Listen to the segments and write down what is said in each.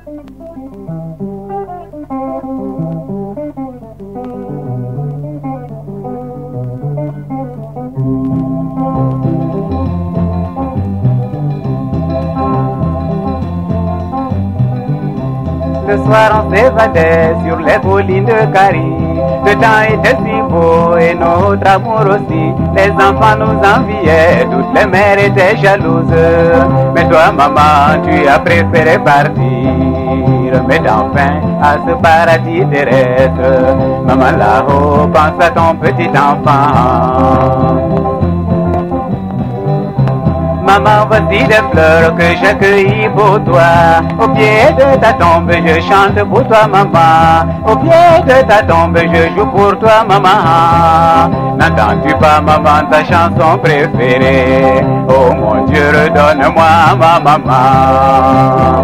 Le soir on s'évadait sur les collines de Carie. Le temps était si beau et notre amour aussi. Les enfants nous enviaient, toutes les mères étaient jalouses. Mais toi maman, tu as préféré partir. Mais enfin à ce paradis terrestre. Maman là-haut, pense à ton petit enfant. Maman, voici des fleurs que j'accueillis pour toi. Au pied de ta tombe, je chante pour toi, maman. Au pied de ta tombe, je joue pour toi, maman. N'entends-tu pas, maman, ta chanson préférée? Oh mon Dieu, redonne-moi ma maman.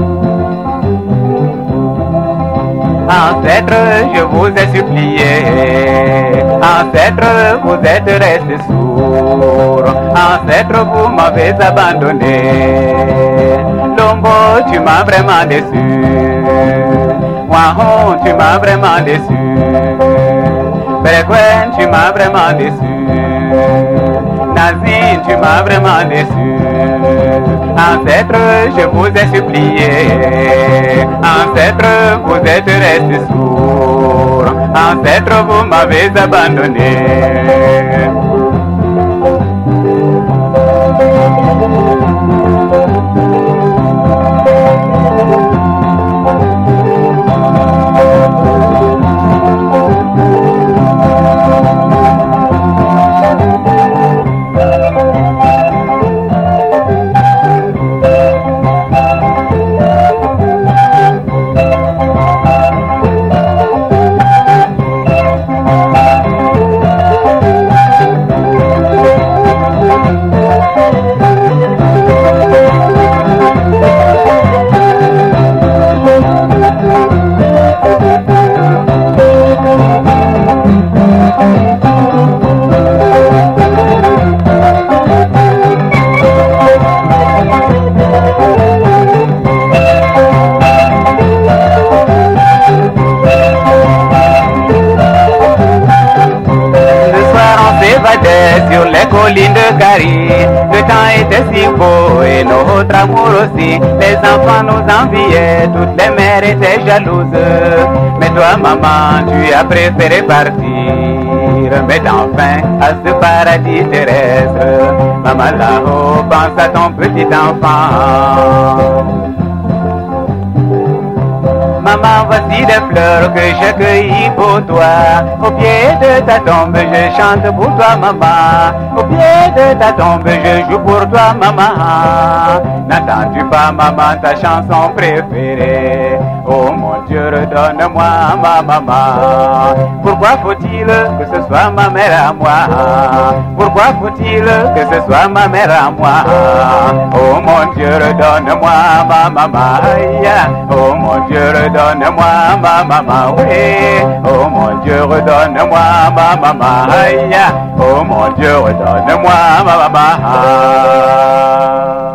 Ancêtres, je vous ai supplié. Ancêtres, vous êtes restés sourds. Ancêtres, vous m'avez abandonné. Lombo, tu m'as vraiment déçu. Wahon, tu m'as vraiment déçu. Berekwen, tu m'as vraiment déçu. Nazine, tu m'as vraiment déçu. Ancêtres, je vous ai supplié. Ancêtres, vous êtes restés sourds. Ancêtres, vous m'avez abandonné. Sur les collines de Carie, le temps était si beau et notre amour aussi. Les enfants nous enviaient, toutes les mères étaient jalouses. Mais toi maman, tu as préféré partir. Mais enfin à ce paradis terrestre. Maman là-haut, pense à ton petit enfant. Maman, voici des fleurs que j'ai cueillies pour toi. Au pied de ta tombe, je chante pour toi, maman. Au pied de ta tombe, je joue pour toi, maman. N'entends-tu pas, maman, ta chanson préférée? Oh mon Dieu, redonne-moi ma maman. Pourquoi faut-il que ce soit ma mère à moi? Pourquoi faut-il que ce soit ma mère à moi? Oh mon Dieu, redonne-moi ma maman. Oh mon Dieu, redonne-moi ma maman. Oui. Oh mon Dieu, redonne-moi ma maman. Oh mon Dieu, redonne-moi ma maman.